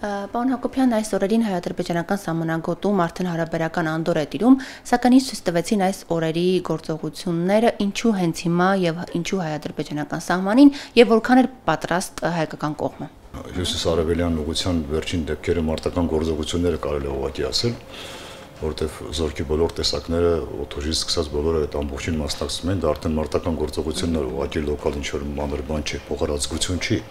Պարոն Հակոբյան, այս օրերին հայ-ադրբեջանական սահմանագոտում արդեն հարաբերական անդոր է տիրում, սակայն ինչ ցույց տվեցին այս օրերի գործողությունները, ինչու հենց հիմա եւ ինչու հայ-ադրբեջանական սահմանին եւ որքան էր պատրաստ հայկական կողմը։ Հյուսիսարևելյան ուղղության վերջին դեպքերը մարտական գործողությունները կարելի է ուղղակի ասել, որովհետեւ զորքի բոլոր տեսակները օթոժից սկսած բոլորը այդ ամբողջին մասնակցում են, դա արդեն մարտական գործողություններ ուղղակի լոկալ ինչ-որ մանր բան չի, փոխարածություն չի։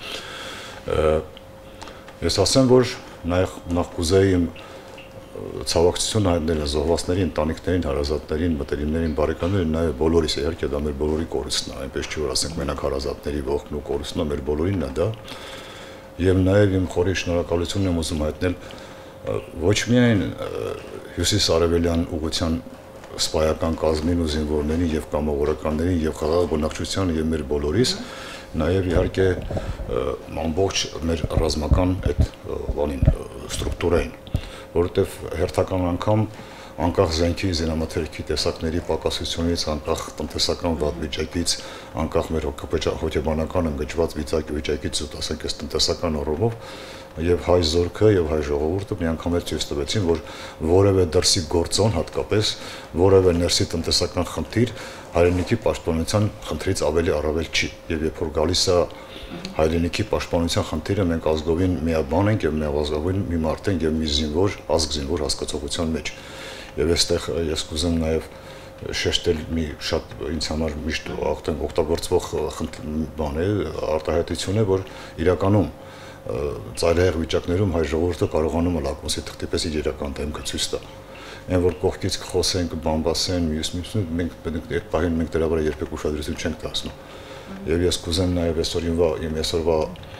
Ես ասեմ, որ նախ կուզեի իմ ցավակցություն հայտնել զոհվածների ընտանիքներին, հարազատներին, մտերիմներին, բարեկամներին, նաև բոլորիս, իհարկե դա մեր բոլորի կորուստն է, այնպես չի որ ասենք մենակ հարազատների ողքն ու կորուստն է, մեր բոլորինն է դա։ Եվ նաև իմ խորի շնորհակալությունն եմ ուզում հայտնել ոչ միայն հյուսիս-արևելյան ուղղության սպայական կազմին ու զինվորներին եւ կամավորականներին եւ խաղաղ բնակչությանը եւ մեր բոլորիս, նաև իհարկե ամբողջ մեր ռազմական այդ բանին ստրուկտուրային, որովհետեւ հերթական անգամ անկախ զենքի զինամթերքի տեսակների պակասությունից, անկախ տնտեսական վատ վիճակից, անկախ մեր հոգեբանական ընկճված վիճակից, ասենք այս տնտեսական առումով եւ հայ զորքը եւ հայ ժողովուրդը միանգամից ցույց տվեցին, որ որևէ դրսի գործոն հատկապես որևէ ներսի տնտեսական խնդիր հայրենիքի պաշտպանության խնդրից ավելի առավել չի եւ երբ որ գալիս է հայրենիքի պաշտպանության խնդիրը մենք ազգովին միաբան ենք եւ միավազգովին մի մարդ ենք եւ մի զինվոր ազգ զինվոր հասկացողության մեջ եւ այստեղ ես կուզեմ նաեւ շեշտել մի շատ ինձ համար միշտ օգտագործվող բան է արտահայտություն է որ իրականում ծայրահեղ վիճակներում հայ ժողովուրդը կարողանում է լակմուսի թղթի պես իր իրական դեմքը ցույց տա այն որ կողքից խոսենք բամբասեն մյուս մենք այդ պահին մենք դրա վրա երբեք ուշադրություն չենք դասնում եւ ես կուզեմ նաեւ այսօրվա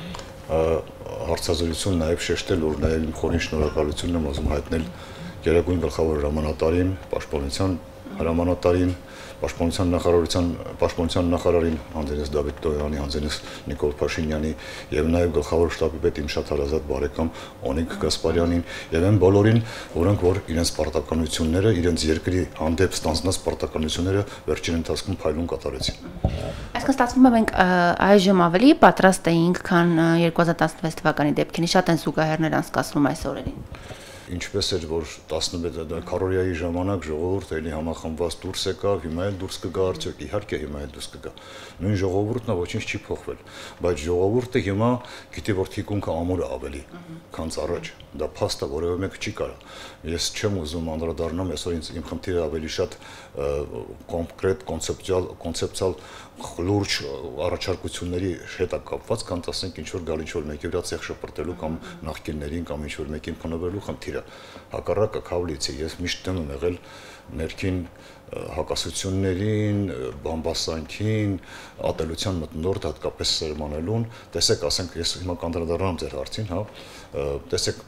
հարցազրույցում նաեւ շեշտել որ նաեւ իմ խորին շնորհակալությունն եմ ուզում հայտնել Գերագույն գլխավոր հրամանատարին, պաշտպանության հրամանատարին, պաշտպանության նախարարին Անձենես Դավիթ Տոյանի, Անձենես Նիկոլ Փաշինյանի եւ նաեւ գլխավոր շտաբի պետ իմ շատ հարազատ բարեկամ Օնիկ Գասպարյանին եւ այն բոլորին, որոնք որ իրենց պարտականությունները, իրենց երկրի հանդեպ ստանձնած պարտականությունները վերջին ընթացքում փայլուն կատարեցին։ Այսինքն ստացվում է մենք այժմ ավելի պատրաստ էինք, քան 2016 թվականի դեպքերին, շատ են զուգահեռներ անցկացնում այս օրերին։ Ինչպես էր որ 16 քարորիայի ժամանակ ժողովուրդը էլի համախմբված դուրս եկավ, հիմա էլ դուրս կգա արդյոք, իհարկե հիմա էլ դուրս կգա։ Նույն ժողովուրդն է ոչինչ չի փոխվել, բայց ժողովուրդը հիմա գիտի որ թիկունքը ամուր է ավելի, քան առաջ։ Դա փաստ է, որևէ մեկը չի կարա։ Ես չեմ ուզում անդրադառնամ, այսօր ինձ իմ խնդիրը ավելի շատ կոնկրետ, կոնցեպտուալ լուրջ առաջարկությունների հետ է կապված, քան ասենք ինչ որ գալ ինչ որ մեկի վրա ցեխ շպրտելու կամ նախկիններին կամ ինչ որ մեկին փնովելու խնդիրը։ Հակառակը քավլիցի, ես միշտ դեմ եմ եղել ներքին հակասություններին, բամբասանքին, ատելության մթնոլորտ հատկապես սերմանելուն, տեսեք, ասենք ես հիմա կանդրադառնամ ձեր հարցին, հա, տեսեք,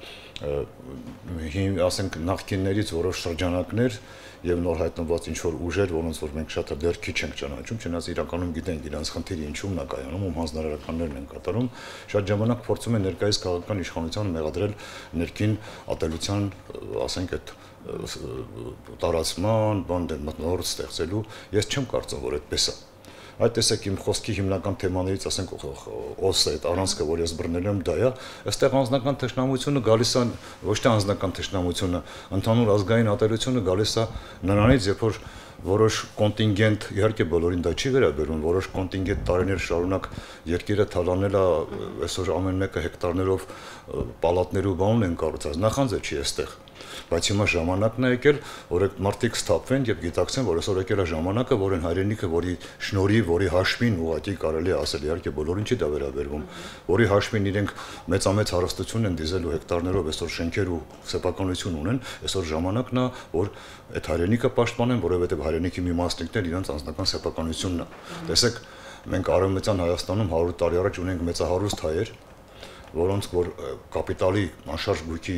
ասենք նախկիններից որոշ շրջանակներ եւ նոր հայտնված ինչ որ ուժեր, որոնց որ մենք շատ դեռ քիչ ենք ճանաչում, չնայած իրականում գիտենք իրանց խնդիրը ինչու՞մն է կայանում, ում հանձնարարականներն են կատարում, շատ ժամանակ փորձում են ներկայիս քաղաքական իշխանության մեղադրել ներքին ատելության, ասենք այդ տարածման, բան դեմ մտնոլորտ ստեղծելու, ես չեմ կարծում, որ այդպես է։ Այդ տեսեք իմ խոսքի հիմնական թեմաներից, ասենք օսը այդ առանցքը, որ ես բռնել եմ, դա է, այստեղ անձնական թշնամությունը գալիս է, ոչ թե անձնական թշնամությունը, ընդհանուր ազգային ատելությունը գալիս է նրանից, երբ որ որոշ կոնտինգենտ, իհարկե բոլորին դա չի վերաբերում, որոշ կոնտինգենտ տարիներ շարունակ երկիրը թալանել է, այսօր ամեն մեկը հեկտարներով պալատներու բան են կառուցած, նախանձը չի այստեղ։ Բայց հիմա ժամանակն է եկել, որ այդ մարդիկ սթափվեն եւ գիտակցեն, որ այսօր եկել է ժամանակը, որ այն հայրենիքը, որի շնորհիվ, որի հաշվին ուղղակի կարելի է ասել, իհարկե բոլորին չի դա վերաբերվում, որի հաշվին իրենք մեծամեծ հարստություն են դիզելու հեկտարներով, այսօր շենքեր ու սեփականություն ունեն, այսօր ժամանակն է, որ այդ հայրենիքը պաշտպանեն, որովհետեւ հայրենիքի մի մասնիկն էլ իրենց անձնական սեփականությունն է։ Տեսեք, մենք Արևմտյան Հայաստանում 100 տարի առաջ ունենք մեծահարուստ հայեր, որոնց որ կապիտալի անշարժ գույքի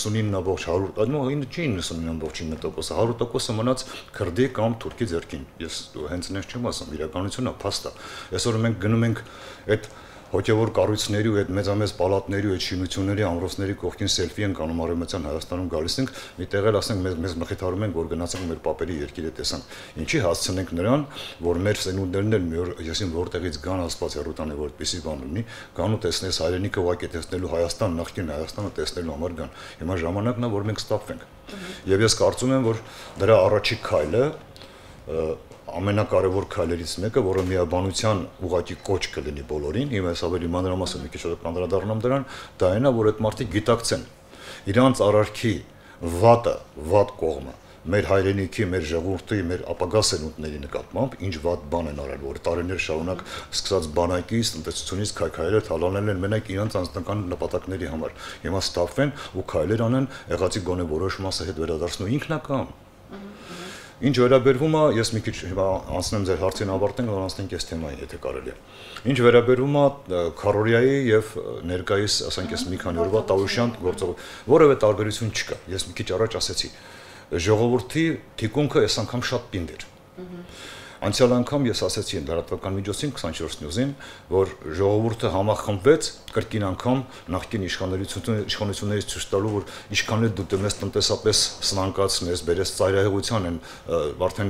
99.100%, 100%-ը մնաց քրդի կամ թուրքի ձեռքին։ Ես հենց նենց չեմ ասում, իրականությունն է, փաստ է։ Այսօր մենք գնում ենք այդ հոգևոր կառույցների ու այդ մեծամեծ պալատների ու այդ շինությունների ամրոցների կողքին սելֆի են կանում Արևմտյան Հայաստանում գալիս ենք, մի տեղ էլ ասենք մեզ մխիթարում են, որ գնացենք մեր պապերի երկիրը տեսանք։ Ինչի հասցնենք նրան, որ մեր սերունդներն էլ մի օր եսին որտեղից գան Աստված հեռուտանի, որ այդպեսի բան լինի, գան ու տեսնես հայրենիքը ուղղակի տեսնելու Հայաստան, նախկին Հայաստանը տեսնելու համար գան։ Հիմա ժամանակն է, որ մենք ստապվենք։ Եվ ես կարծում եմ, որ դրա առաջի քայլը ամենակարևոր քայլերից մեկը, որը միաբանության ուղղակի կոչ կլինի բոլորին, հիմա ես ավելի մանրամասն մի քիչ կանդրադառնամ դրան, դա այն է, որ այդ մարդիկ գիտակցեն իրանց արարքի վատ կողմը, մեր հայրենիքի, մեր ժողովրդի, մեր ապագա սերունդների նկատմամբ ինչ վատ բան են արել, որ տարիներ շարունակ սկսած բանակից, տնտեսությունից քայքայել, թալանել են մենակ իրանց անձնական նպատակների համար։ Հիմա ստապվեն ու քայլեր անեն, եղածի գոնե որոշ մասը հետ վերադարձնու ինքնական։ Ինչ վերաբերվում է, ես մի քիչ հիմա անցնեմ ձեր հարցին ավարտենք, որ անցնենք այս թեմային, եթե կարելի է։ Ինչ վերաբերվում է քարորիայի եւ ներկայիս, ասենք ես մի քանի օրվա Տավուշյան գործողություն, որևէ տարբերություն չկա։ Ես մի քիչ առաջ ասեցի, ժողովրդի թիկունքը այս անգամ շատ պինդ էր։ Անցյալ անգամ ես ասացի լրատվական միջոցին 24 նյուզին, որ ժողովուրդը համախմբվեց կրկին անգամ նախկին իշխանություններից ցույց տալու, որ ինչքան էլ դու մեզ տնտեսապես սնանկացնես, բերես ծայրահեղության են, արդեն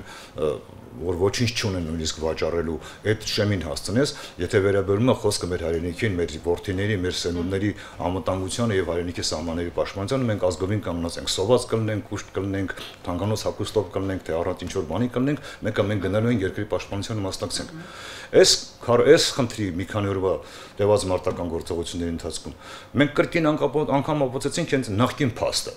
որ ոչինչ չունեն նույնիսկ վաճառելու, այդ շեմին հասցնես, եթե վերաբերում է խոսքը մեր հայրենիքին, մեր որդիների, մեր սերունդների անվտանգությանը եւ հայրենիքի սահմանների պաշտպանությանը, մենք ազգովին կանգնած ենք, սոված կլինենք, կուշտ կլինենք, թանկանոց հագուստով կլինենք, թե առանց ինչ-որ բանի կլինենք, մենք գնալու ենք երկրի պաշտպանությանը մասնակցենք։ Այս խնդրի մի քանի օրվա տևած մարտական գործողությունների ընթացքում մենք կրկին անգամ ապացուցեցինք հենց նախկին փաստը,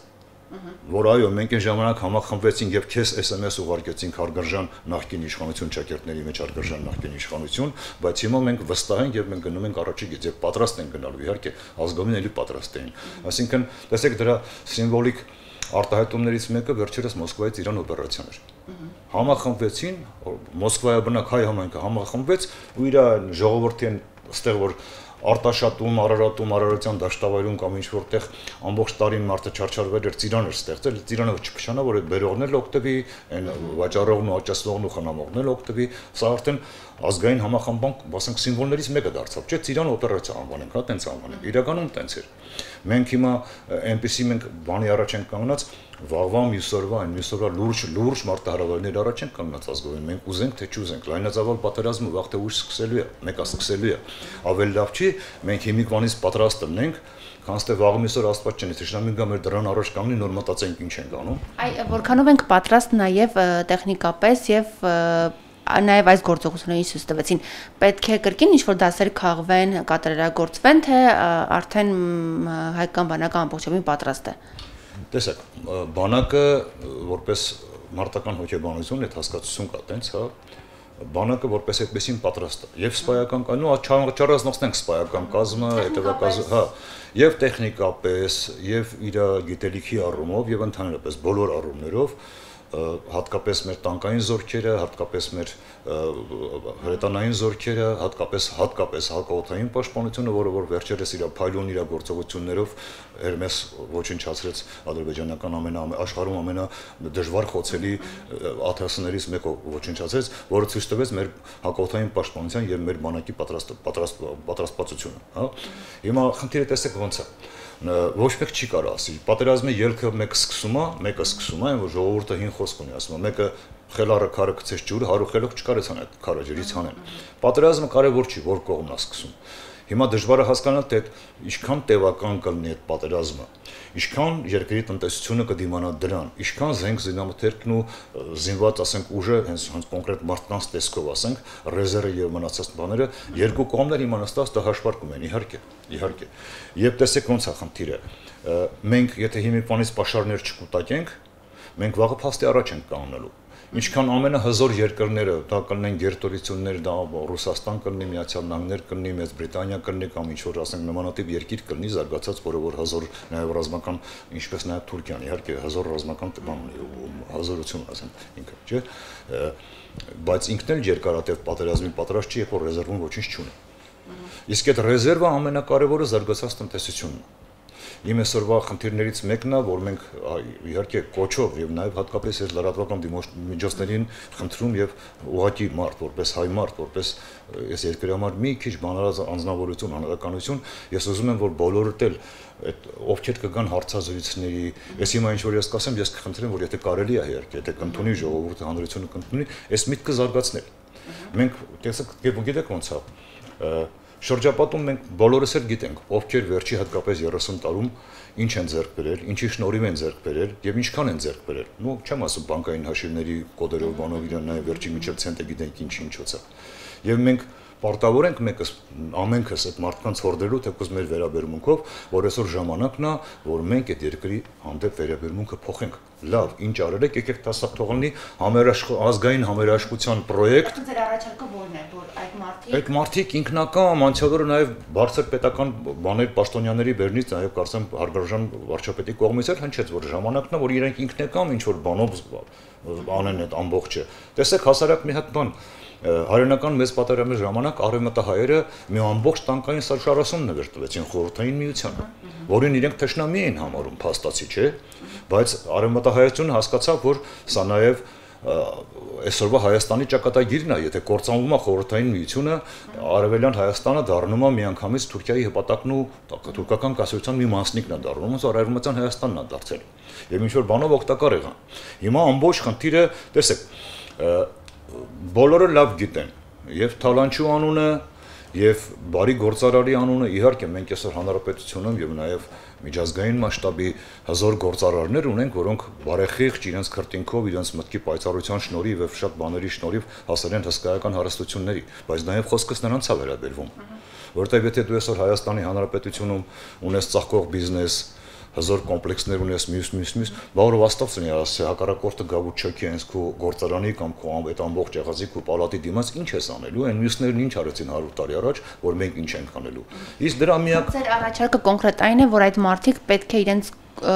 որ այո, մենք այն ժամանակ համախմբվեցինք եւ քեզ SMS ուղարկեցինք հարգարժան նախկին իշխանություն ճակերտների մեջ հարգարժան նախկին իշխանություն, բայց հիմա մենք վստահ ենք եւ մենք գնում ենք առաջի գիծ եւ պատրաստ ենք գնալու, իհարկե, ազգովին էլի պատրաստ էին։ Այսինքն, տեսեք դրա սիմվոլիկ արտահայտումներից մեկը վերջերս Մոսկվայից Իրան օպերացիան էր։ Համախմբվեցին, Մոսկվայի բնակ հայ համայնքը համախմբվեց ու իր ժողովրդին այստեղ որ արտաշատում, Արարատյան դաշտավայրում կամ ինչ որտեղ ամբողջ տարին մարդը չարչարվել էր, ծիրան էր ստեղծել, ծիրանը չփշանա, որ այդ բերողն էլ օգտվի, այն վաճառողն ու աճացնողն ու խնամողն էլ օգտվի, սա արդեն ազգային համախմբանք, ասենք սիմվոլներից մեկը դարձավ, չէ՞, ծիրան օպերացիա անվանենք, հա, տենց անվանենք։ Իրականում տենց էր։ Մենք հիմա այնպեսի մենք բանի առաջ ենք կանգնած, վաղվա մյուսօրվա լուրջ մարտահրավերներ առաջ ենք կանգնած ազգովին, մենք ուզենք թե չուզենք, լայնածավալ պատերազմը վաղ թե ուշ սկսելու է, մեկը սկսելու է։ Ավելի լավ չի, մենք հիմիկվանից պատրաստ լինենք, քանց թե վաղ մյուսօր Աստված չնի, թշնամին գա մեր դրան առաջ կանգնի, նոր մտածենք ինչ ենք անում։ Որքանով ենք պատրաստ նաև տեխնիկապես եւ նաև այս գործողություններին ցույց տվեցին, պետք է կրկին ինչ-որ դասեր քաղվեն, կատարելագործվեն, թե արդեն հայկական բանակը ամբողջովին պատրաստ է։ Տեսեք, բանակը որպես մարտական հոգեբանություն այդ հասկացություն կա, տենց, հա, բանակը որպես այդպեսին պատրաստ է։ Եւ սպայական կազմը, չառանցնենք սպայական կազմը, հետևակազմը, հա, եւ տեխնիկապես, եւ իր գիտելիքի առումով, եւ ընդհանրապես բոլոր առումներով հատկապես մեր տանկային զորքերը, հատկապես մեր հրետանային զորքերը, հատկապես հակաօդային պաշտպանությունը, որը որ վերջերս իր փայլուն իր գործողություններով Հերմես ոչնչացրեց ադրբեջանական աշխարհում ամենադժվար խոցելի ԱԹՍ-ներից մեկը ոչնչացրեց, որը ցույց տվեց մեր հակաօդային պաշտպանության եւ մեր բանակի պատրաստվածությունը, հա։ Հիմա խնդիրը տեսեք ոնց է։ Ոչ մեկ չի կարող ասի, պատերազմի ելքը մեկը սկսում է, որ ժողովուրդը հին խոսք ունի, ասում է, մեկը խելառը քարը գցեց ջուր, հարու խելոք չկարեցան այդ քարը ջրից հանեն։ Պատերազմը կարևոր չի, որ կողմն է սկսում։ Հիմա դժվար է հասկանալ, թե ինչքան տևական կլինի այդ պատերազմը, ինչքան երկրի տնտեսությունը կդիմանա դրան, ինչքան զենք զինամթերքն ու զինված, ասենք, ուժը, հենց կոնկրետ մարդկանց տեսքով, ասենք, ռեզերվը եւ մնացած բաները, երկու կողմներ իմանստած դա հաշվարկում են, իհարկե։ Եվ տեսեք ոնց է խնդիրը։ Մենք եթե հիմիկվանից պաշարներ չկուտակենք, մենք վաղը փաստի առաջ ենք կանգնելու։ Ինչքան ամենահզոր երկրները, դա կլինեն գերտորություններ, դա Ռուսաստան կլինի, Միացյալ Նահանգներ կլինի, Մեծ Բրիտանիա կլինի կամ ինչ որ ասենք նմանատիպ երկիր կլինի զարգացած, որը որ հզոր նաև ռազմական, ինչպես նաև Թուրքիան, իհարկե հզոր ռազմական բան ունի, հզորություն ասենք ինքը, չէ՞, բայց ինքն էլ երկարատև պատերազմի պատրաստ չի, երբ որ ռեզերվում ոչինչ չունի։ Իսկ այդ ռեզերվը ամենակարևորը զարգացած տնտեսությունն է։ Իմ այսօրվա խնդիրներից մեկն է, որ մենք իհարկե կոչով եւ նաեւ հատկապես այս լրատվական միջոցներին խնդրում եւ ուղղակի մարդ, որպես հայ մարդ, որպես այս երկրի համար մի քիչ բանալաց անձնավորություն, հանրականություն, ես ուզում եմ, որ բոլորդ էլ այդ ովքեր կգան հարցազրույցների, ես հիմա ինչ որ ես կասեմ, ես կխնդրեմ, որ եթե կարելի է իհարկե, եթե կընդունի ժողովուրդը, հանրությունը կընդունի, այս միտքը զարգացնել։ Մենք տեսեք, գիտեք ոնց է, շրջապատում մենք բոլորս էլ գիտենք, ովքեր վերջի հատկապես 30 տարում ինչ են ձեռք բերել, ինչի շնորհիվ են ձեռք բերել եւ ինչքան են ձեռք բերել։ Ну, չեմ ասում բանկային հաշիվների կոդերով բանով իրան նաեւ վերջի միջև ցենտը գիտենք ինչից է։ Եվ մենք պարտավոր ենք մեկս ամենքս այդ մարդկանց հորդելու թեկուզ մեր վերաբերմունքով, որ այսօր ժամանակն է, որ մենք այդ երկրի հանդեպ վերաբերմունքը փոխենք։ Լավ, ինչ արել եք, եկեք տասակ թողնի ազգային համերաշխության պրոյեկտ։ Ձեր առաջարկը ո՞րն է, որ այդ մարդիկ ինքնական անցյալորը նաև բարձր պետական բաներ պաշտոնյաների բերնից նաև կարծեմ հարգարժան վարչապետի կողմից էլ հնչեց, որ ժամանակն է, որ իրենք ինքնական ինչ որ բանով անեն այդ ամբողջը։ Տեսեք, հասարակ մի հատ բան Հայրենական մեծ պատերազմի ժամանակ արևմտահայերը մի ամբողջ տանկային սարշարասուն նվեր տվեցին խորհրդային միությանը, որին իրենք թշնամի էին համարում, փաստացի, չէ՞, բայց արևմտահայությունը հասկացավ, որ սա նաև այսօրվա Հայաստանի ճակատագիրն է, եթե կործանվում է խորհրդային միությունը, արևելյան Հայաստանը դառնում է միանգամից Թուրքիայի հպատակն ու թուրքական կայսրության մի մասնիկն է դառնում, ոնց որ արևմտյան Հայաստանն է դարձել։ Եվ ինչ որ բանով օգտակար եղան։ Հիմա ամբողջ խնդիրը, տեսեք, բոլորը լավ գիտեն, եւ Թալանչու անունը, եւ բարի գործարարի անունը, իհարկե մենք այսօր հանրապետությունում եւ նաեւ միջազգային մասշտաբի հզոր գործարարներ ունենք, որոնք բարեխիղճ իրենց քրտինքով, իրենց մտքի պայծառության շնորհիվ եւ շատ բաների շնորհիվ հասել են հսկայական հարստությունների, բայց նաեւ խոսքս նրանց է վերաբերվում, որովհետեւ եթե դու այսօր Հայաստանի Հանրապետությունում ունես ծաղկող բիզնես, հզոր կոմպլեքսներ ունես մյուս, բավարար աստվածնի ասի հակառակորդը գավու չոքի այնս քո գործարանի կամ քո այդ ամբողջ եղածի քո պալատի դիմաց ինչ ես անելու, այն մյուսներն ինչ արեցին 100 տարի առաջ, որ մենք ինչ ենք անելու։ Իսկ դրա միակ Ձեր առաջարկը կոնկրետ այն է, որ այդ մարդիկ պետք է իրենց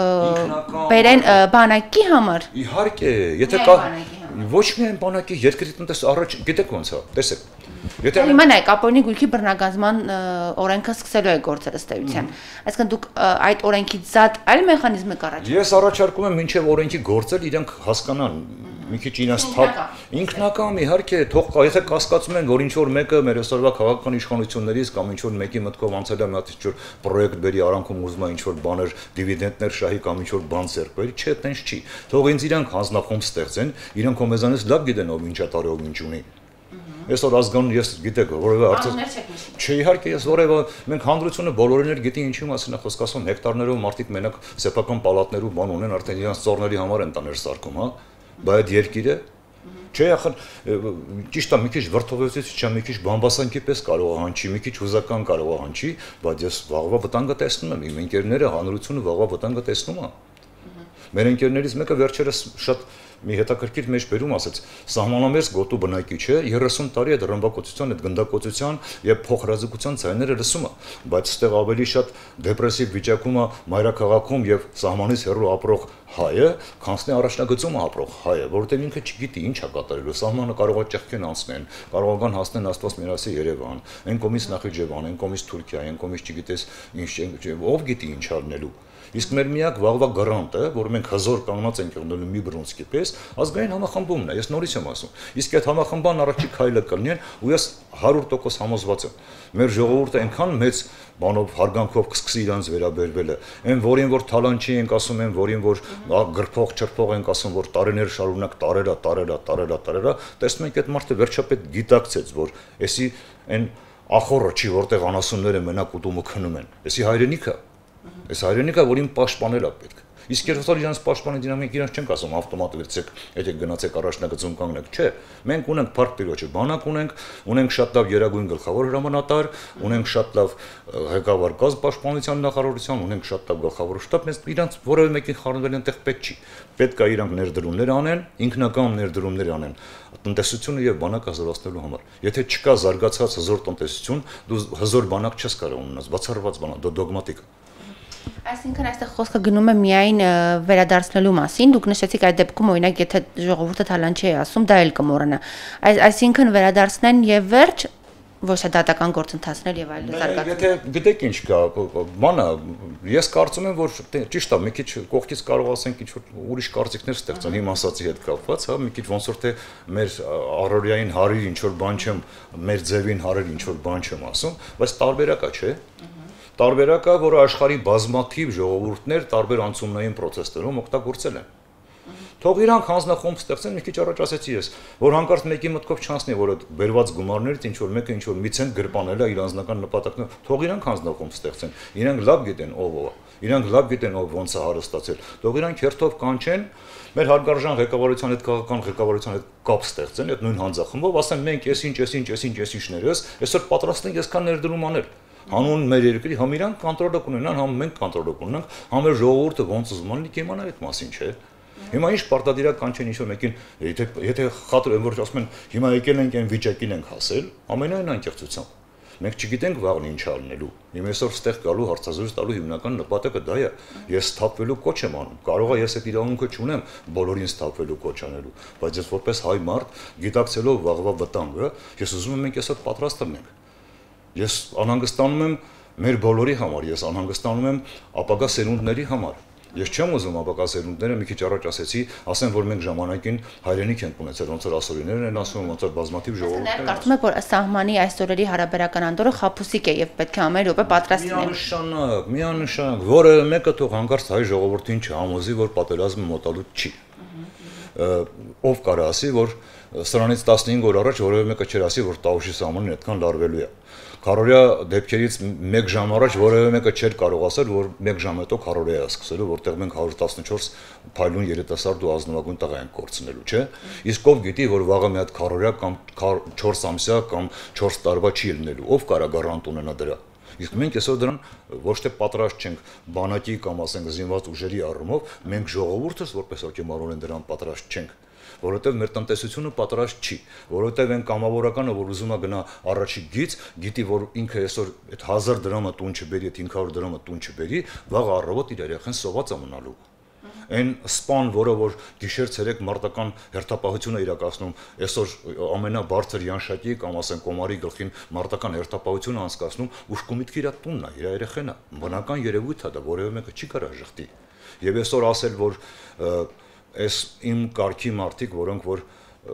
բերեն բանակի համար։ Իհարկե, եթե կա ոչ միայն բանակի երկրի տնտես առաջ, գիտեք ոնց է, տեսեք։ Եթե հիմա նայեք, ապօրինի գույքի բռնագազման օրենքը սկսելու է գործել ըստ էության։ Այսինքն դուք այդ օրենքից զատ այլ մեխանիզմ եք առաջարկում։ Ես առաջարկում եմ մինչև օրենքի գործել իրենք հասկանան մի քիչ իրենց ինքնական իհարկե թող եթե կասկածում են որ ինչ որ մեկը մեր այսօրվա քաղաքական իշխանություններից կամ ինչ որ մեկի մտքով անցել է մի հատ ինչ որ պրոյեկտ բերի արանքում ուզում է ինչ որ բաներ դիվիդենդներ շահի կամ ինչ որ բան ձեռք բերի, չէ, տենց չի։ Թող ինձ իրանք հանձնախումբ ստեղծեն, իրանք ո մեզանից լավ գիտեն ով ինչա տարի ով ինչ ունի։ Այսօր ազգանուն ես գիտեք որևէ արդյոք չէ իհարկե ես որևէ մենք հանրությունը բոլորին էլ գիտի ինչի մասին է խոսք ասում հեկտարներով մարդիկ մենակ սեփական պալատներով բան ունեն արդեն իրենց ծառների համար են տաներ սարքում հա բայց այդ երկիրը չէ ախր ճիշտ է մի քիչ վրթովեցից չէ մի քիչ բամբասանքի պես կարող է հանչի մի քիչ հուզական կարող է հանչի բայց ես վաղվա վտանգը տեսնում եմ իմ ընկերները հանրությունը վաղվա վտանգը տեսնում է մեր ընկերներից մեկը վերջերս շատ մի հետաքրքիր մեջբերում ասեց սահմանամերձ գոտու բնակիչ է 30 տարի այդ ռմբակոծության այդ գնդակոծության եւ փոխհրաձգության ցայները լսում է բայց այստեղ ավելի շատ դեպրեսիվ վիճակում է մայրաքաղաքում եւ սահմանից հեռու ապրող հայը քանսնի առաջնագծում ապրող հայը որովհետեւ ինքը չգիտի ինչ է կատարելու սահմանը կարող է ճեղքեն անցնեն կարող են հասնեն աստված մերասի Երևան այն կողմից Նախիջևան այն կողմից Թուրքիա այն կողմից չգիտես ինչ ով գիտի ինչ արնելու Իսկ մեր միակ վաղվա գարանտը, որ մենք հզոր կանգնած ենք եղնելու մի բրոնզկի պես, ազգային համախմբումն է, ես նորից եմ ասում։ Իսկ այդ համախմբան առաջի քայլը կլինեն, ու ես 100% համոզված եմ։ Մեր ժողովուրդը այնքան մեծ բանով հարգանքով կսկսի իրանց վերաբերվելը, այն որին որ թալանչի ենք ասում են, որին որ գրփող չրփող ենք ասում, որ տարիներ շարունակ տարերա, տեսնում ենք այդ մարդը վերջապես գիտակցեց, որ էսի այն ախորը չի, որտեղ անասունները մենակ ուտումը քնում են։ Էսի հայրենիքը Այս հայրենիքը, որին պաշտպանել է պետք։ Իսկ երբ իրանց պաշտպանի դինամիկ իրանց չենք ասում ավտոմատ վերցեք, եթե գնացեք առաջնագծում կանգնեք, չէ։ Մենք ունենք Փարք Տիրոջը բանակ ունենք շատ լավ երագույն գլխավոր հրամանատար, ունենք շատ լավ ղեկավար կազմ պաշտպանության նախարարության, ունենք շատ լավ գլխավոր շտաբ, մենք իրանց որևէ մեկին խառնվել այնտեղ պետք չի։ Պետք է իրանք ներդրումներ անեն, ինքնական ներդրումներ անեն տնտեսությունը եւ բանակը զորացնելու համար։ Եթե չկա զարգացած հզոր տնտեսություն, դու հզոր բանակ չես կարող ունենալ, բացառված բանակ, դոգմատիկ։ Այսինքն այստեղ խոսքը գնում է միայն վերադարձնելու մասին, դուք նշեցիք այդ դեպքում օրինակ եթե ժողովուրդը թալանչի է ասում, դա էլ կմոռանա։ Այսինքն վերադարձնեն եւ վերջ ոչ թե դատական գործընթացներ եւ այլն զարգացում։ Եթե գիտեք ինչ կա, բանը, ես կարծում եմ, որ ճիշտ է, մի քիչ կողքից կարող ասենք ինչ որ ուրիշ կարծիքներ ստեղծան իմ ասացի հետ կապված, հա, մի քիչ ոնց որ թե մեր առօրյային հարիր ինչ որ բան չեմ, մեր ձևին հարիր ինչ որ բան չեմ ասում, բայց տարբերակ է, չէ՞։ Տարբերակ է, որ աշխարհի բազմաթիվ ժողովուրդներ տարբեր անցումնային process-ներում օգտագործել են։ Թող իրանք հանձնախումբ ստեղծեն, մի քիչ առաջ ասեցի ես, որ հանկարծ մեկի մտքով չանցնի, որ այդ բերված գումարներից ինչ որ մեկը ինչ որ մի ցենտ գրպանել է իր անձնական նպատակները, թող իրանք հանձնախումբ ստեղծեն։ Իրանք լավ գիտեն ով է, իրանք լավ գիտեն ով ոնց է հարստացել։ Թող իրանք հերթով կանչեն, մեր հարգարժան ղեկավարության հետ քաղաքական ղեկավարության հետ կապ ստեղծեն, այդ նույն հանձնախմբով, ասեն մենք այսինչներս, այսօր պատրաստ ենք այսքան ներդրում անել։ Հանուն մեր երկրի համ իրանք կոնտրոլը կունենան, համ մենք կոնտրոլը կունենանք, համ մեր ժողովուրդը ոնց ուզում անի կիմանա այդ մասին, չէ՞։ Հիմա ինչ պարտադիրակ կանչեն ինչ որ մեկին, եթե խաթր որ ասում են հիմա եկել ենք այն վիճակին ենք հասել, ամենայն անկեղծությամբ։ Մենք չգիտենք վաղն ինչ անելու։ Իմ այսօր ստեղ գալու հարցազրույց տալու հիմնական նպատակը դա է։ Ես սթափվելու կոչ եմ անում։ Կարող է ես այդ իրավունքը չունեմ բոլորին սթափվելու կոչ անելու, բայց ես որպես հայ մարդ, գիտակցելով վաղվա վտանգը, ես ուզում եմ մենք այսօր պատրաստ լինենք։ Ես անհանգստանում եմ մեր բոլորի համար, ես անհանգստանում եմ ապագա սերունդների համար։ Ես չեմ ուզում ապակա սերունդները մի քիչ առաջ ասեցի, ասեմ որ մենք ժամանակին հայրենիք ենք ունեցել, ոնց որ ասորիներն են ասում, ոնց որ բազմաթիվ ժողովուրդներ։ Կարծում եք որ սահմանի այս օրերի հարաբերական անդորը խաբուսիկ է եւ պետք է ամեն րոպե պատրաստ լինենք։ Միանշանակ, որևէ մեկը թող հանկարծ հայ ժողովրդին չհամոզի, որ պատերազմը մոտալուտ չի։ Ով կարող ասի, որ սրանից 15 օր առաջ որևէ մեկը չէր ասի, որ Տավուշի սահմանին այդքան լարվելու է։ Քարորիա դեպքերից 1 ժամ առաջ որևէ մեկը չէր կարող ասել, որ 1 ժամ հետո քարորիա է սկսելու, որտեղ մենք 114 փայլուն երիտասարդ ու ազնվագույն տղա ենք կորցնելու, չէ՞։ Իսկ ով գիտի, որ վաղը մի հատ քարորիա կամ 4 ամսյա կամ 4 տարվա չի լինելու, ով կարա գարանտ ունենա դրա։ Իսկ մենք այսօր դրան ոչ թե պատրաստ չենք բանակի կամ ասենք զինված ուժերի առումով, մենք ժողովուրդս որպես հոգեբանորեն դրան պատրաստ չենք, որովհետև մեր տնտեսությունը պատրաստ չի, որովհետև այն կամավորականը, որ ուզում է գնա առաջի գից, գիտի, որ ինքը այսօր այդ 1000 դրամը տուն չբերի, 500 դրամը տուն չբերի, վաղ առավոտ իր երեխան սոված է մնալու։ Այն սպան, որը որ գիշեր-ցերեկ մարտական հերթապահություն է իրականացնում, այսօր ամենաբարձր յանշակի կամ ասենք կոմարի գլխին մարտական հերթապահություն է անցկացնում, ուշք ու միտքը իր տունն է, իր երեխան է, բնական երևույթ է դա, որևէ մեկը չի կարող ժխտի։ Եվ այսօր ասել, որ այս իմ կարգի մարդիկ, որոնք որ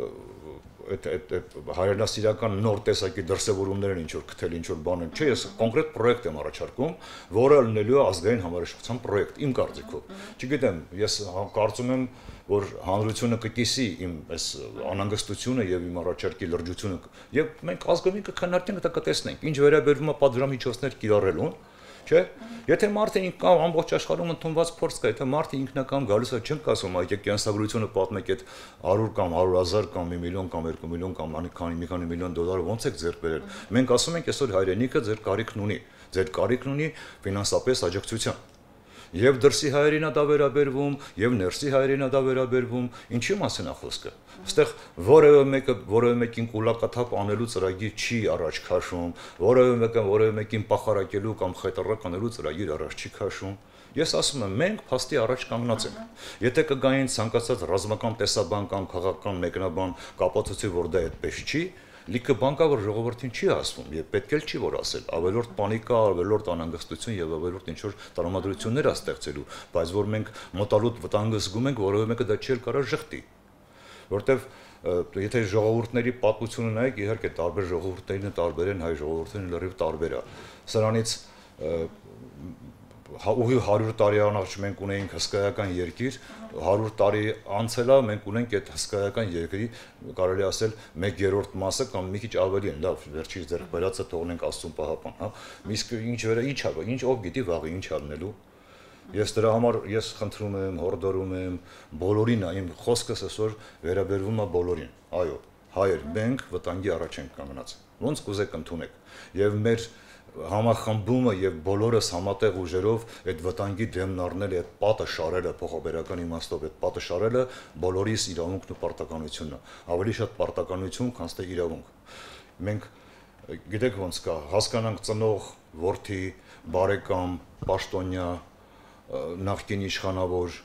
այդ հայրենասիրական նոր տեսակի դրսևորումներ են ինչ որ գտել, ինչ որ բան են, չէ, ես կոնկրետ պրոյեկտ եմ առաջարկում, որը լինելու է ազգային համարժեշտության պրոյեկտ, իմ կարծիքով։ Չգիտեմ, ես կարծում եմ, որ հանրությունը կկիսի իմ այս անհանգստությունը եւ իմ առաջարկի լրջությունը, եւ մենք ազգովին կքննարկենք, դա կտեսնենք, ինչ վերաբերում է պատժամիջոցներ կիրառելուն, չէ՞։ Եթե մարդը ինքնական ամբողջ աշխարհում ընդունված փորձ կա, եթե մարդը ինքնական գալիս է, չենք ասում, այ կենսագրությունը պատմեք այդ 100 կամ 100,000 կամ 1 միլիոն կամ 2 միլիոն կամ մի քանի միլիոն դոլար ոնց եք ձեռք բերել։ Մենք ասում ենք այսօր հայրենիքը ձեր կարիքն ունի, ձեր կարիքն ունի ֆինանսապես աջակցության։ Եվ դրսի հայերին է դա վերաբերվում, եւ ներսի հայերին է դա վերաբերվում, ինչի մասին է խոսքը։ Այստեղ որևէ մեկին կուլակաթափ անելու ծրագիր չի առաջ քաշում, որևէ մեկին պախարակելու կամ խայտարակ անելու ծրագիր առաջ չի քաշում։ Ես ասում եմ, մենք փաստի առաջ կանգնած ենք։ Եթե կգային ցանկացած ռազմական տեսաբան կամ քաղաքական մեկնաբան կապացուցի, որ դա այդպես չի, լիքը բան կա, որ ժողովրդին չի ասվում եւ պետք էլ չի որ ասել, ավելորդ պանիկա, ավելորդ անհանգստություն եւ ավելորդ ինչ որ տրամադրություններ է ստեղծելու, բայց որ մենք մոտալուտ վտանգը զգում ենք, որովհետեւ մեկը դա չի էլ կարող ժխտի, որովհետեւ եթե ժողովուրդների պատմությունը նայեք, իհարկե տարբեր ժողովուրդներն տարբեր են, հայ ժողովուրդներն լրիվ տարբեր է, սրանից ուղի 100 տարի առաջ մենք ունեինք հսկայական երկիր, 100 տարի անցել է, մենք ունենք այդ հսկայական երկրի, կարելի ասել 1/3 մասը կամ մի քիչ ավելի են, լավ, վերջից ձեռք բերածը թողնենք Աստծուն պահապան, հա։ Իսկ ինչ ով գիտի վաղը ինչ անելու։ Ես դրա համար ես խնդրում եմ, հորդորում եմ բոլորին, իմ խոսքս այսօր վերաբերվում է բոլորին։ Այո, հայեր, մենք վտանգի առաջ ենք կանգնած։ Ոնց կուզեք ընդունեք։ Եվ մեր համախմբումը եւ բոլորս համատեղ ուժերով այդ վտանգի դեմն առնել, այդ պատը շարելը փոխաբերական իմաստով, այդ պատը շարելը բոլորիս իրավունքն ու պարտականությունն է։ Ավելի շատ պարտականություն, քան թե իրավունք։ Մենք գիտեք ոնց կա, հասկանանք ծնող, որդի, բարեկամ, պաշտոնյա, նախկին իշխանավոր,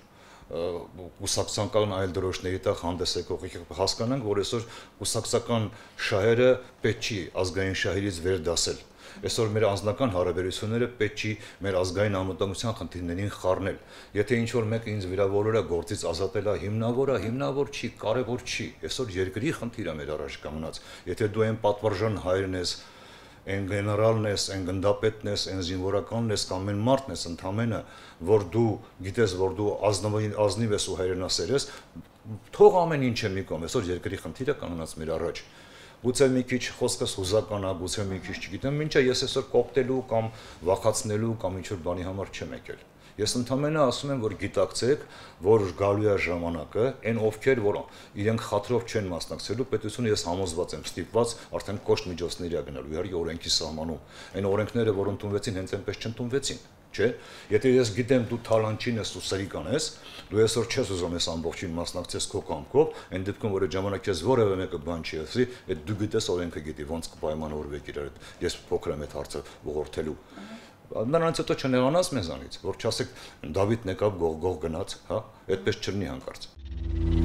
կուսակցական այլ դրոշների տակ հանդես եկող հասկանանք, որ այսօր կուսակցական շահերը պետք չի ազգային շահերից վերդասել։ Այսօր մեր անձնական հարաբերությունները պետք չի մեր ազգային անվտանգության խնդիրներին խառնել։ Եթե ինչ-որ մեկը ինձ վիրավորել է, գործից ազատել է, հիմնավոր չի, կարևոր չի։ Այսօր երկրի խնդիր է մեր առաջ կանգնած։ Եթե դու այն պատվարժան հայրն ես, այն գեներալն ես, այն գնդապետն ես, այն զինվորականն ես կամ այն մարդն ես ընդամենը, որ դու գիտես, որ դու ազնիվ ես ու հայրենասեր ես, թող ամեն ինչը մի կողմ, այսօր երկրի խնդիրը կանգնած մեր առաջ։ Գուցե մի քիչ խոսքս հուզական է, գուցե մի քիչ չգիտեմ, ինչա ես այսօր կոկտելու կամ վախացնելու կամ ինչ-որ բանի համար չեմ եկել։ Ես ընդամենը ասում եմ, որ գիտակցեք, որ գալու է ժամանակը, այն ովքեր, որ իրենք խաթրով չեն մասնակցելու, պետությունը ես համոզված եմ, ստիպված արդեն կոշտ միջոցների է գնալու, իհարկե օրենքի սահմանում։ Այն օրենքները, որ ընդունվեցին, հենց այնպես չընդունվեցին, չէ՞։ Եթե ես գիտեմ դու թալանչին ես ու սրիկան ես, դու այսօր չես ուզում ես ամբողջին մասնակցես քո կամքով, այն դեպքում որ այդ ժամանակ ես որևէ մեկը բան չի ասի, այդ դու գիտես օրենքը գիտի ոնց կպայմանավորվեք իրար հետ։ Ես փոքր եմ այդ հարցը ողորթելու։ Նրանց հետո չնեղանաս մեզանից, որ չասեք Դավիթն եկավ գող գնաց, հա, այդպես չլինի հանկարծ։